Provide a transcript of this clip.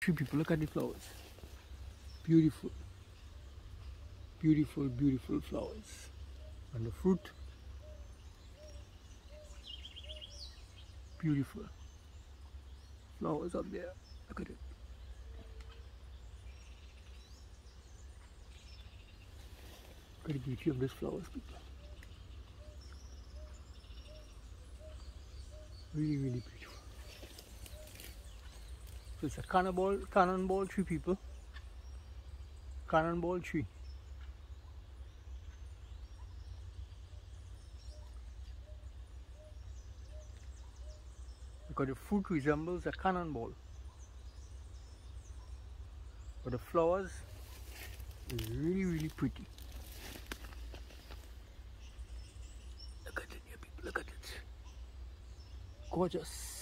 Three people, look at the flowers. Beautiful. Beautiful, beautiful flowers. And the fruit. Beautiful. Flowers up there. Look at it. Look at the beauty of these flowers, people. Really, really beautiful. So it's a cannonball tree, people. Cannonball tree. Because the fruit resembles a cannonball. But the flowers is really, really pretty. Look at it here, people. Look at it. Gorgeous.